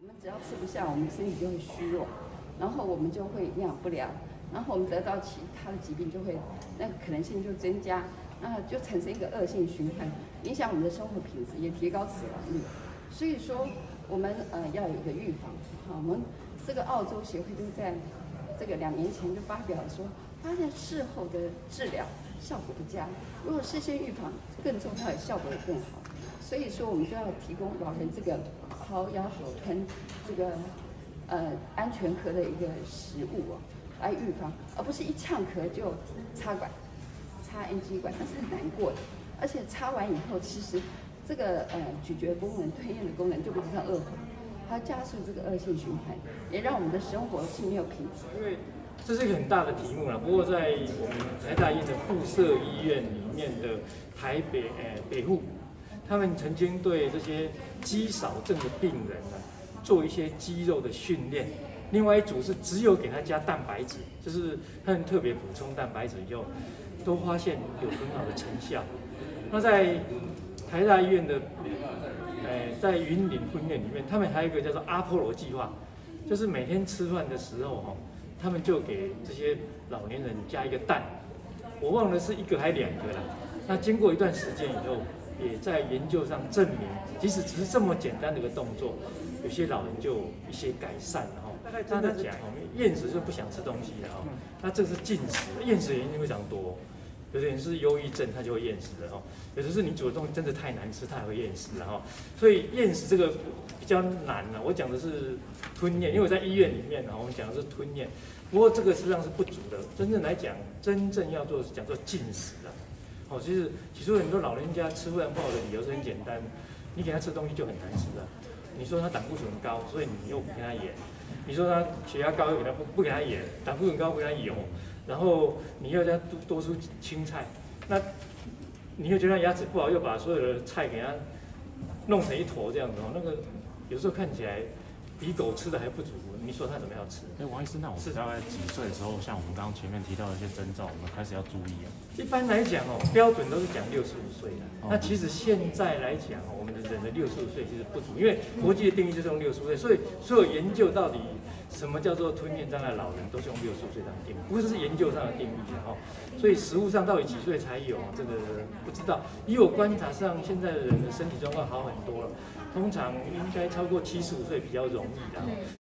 我们只要吃不下，我们身体就会虚弱，然后我们就会营养不良，然后我们得到其他的疾病就会那个可能性就增加，那就产生一个恶性循环，影响我们的生活品质，也提高死亡率。所以说，我们要有一个预防。好，我们这个澳洲协会就在这个2年前就发表了说，发现事后的治疗效果不佳，如果事先预防更重要，效果也更好。所以说，我们就要提供老人这个好咬好吞这个安全壳的一个食物来预防，而不是一呛咳就插管、插 NG 管，那是很难过的。而且插完以后，其实这个咀嚼功能、吞咽的功能就比较恶化，它加速这个恶性循环，也让我们的生活是没有品质。 因为这是一个很大的题目啦，不过在我们台大医院的附设医院里面的台北北护，他们曾经对这些肌少症的病人呢做一些肌肉的训练。另外一组是只有给他加蛋白质，就是他们特别补充蛋白质以后，都发现有很好的成效。那在台大医院的在云林分院里面，他们还有一个叫做阿波罗计划，就是每天吃饭的时候他们就给这些老年人加一个蛋，我忘了是1个还2个了。那经过一段时间以后，也在研究上证明，即使只是这么简单的一个动作，有些老人就有一些改善了大概真的讲，厌食就不想吃东西了那这个是进食，厌食原因非常多。有的人是忧郁症，他就会厌食了有的是你煮的东西真的太难吃，他也会厌食了所以厌食这个比较难了。我讲的是吞咽，因为我在医院里面我们讲的是吞咽。不过这个实际上是不足的，真正来讲，真正要做的是讲做进食其实很多老人家吃饭不好的理由是很简单，你给他吃东西就很难吃了。你说他胆固醇高，所以你又不给他盐；你说他血压高，又给他不给他盐；胆固醇高不给他油，然后你又叫他多吃青菜，那你又觉得他牙齿不好，又把所有的菜给他弄成一坨这样子那个有时候看起来比狗吃的还不足，你说他怎么样吃？ 王医师，那我们大概几岁的时候，像我们刚刚前面提到的一些征兆，我们开始要注意一般来讲标准都是讲65岁的。那其实现在来讲我们的人的65岁其实不足，因为国际的定义就是用65岁，所以所有研究到底什么叫做吞咽障碍老人，都是用65岁当定义，不过这是研究上的定义所以实务上到底几岁才有这个不知道。以我观察上，现在的人的身体状况好很多了，通常应该超过75岁比较容易的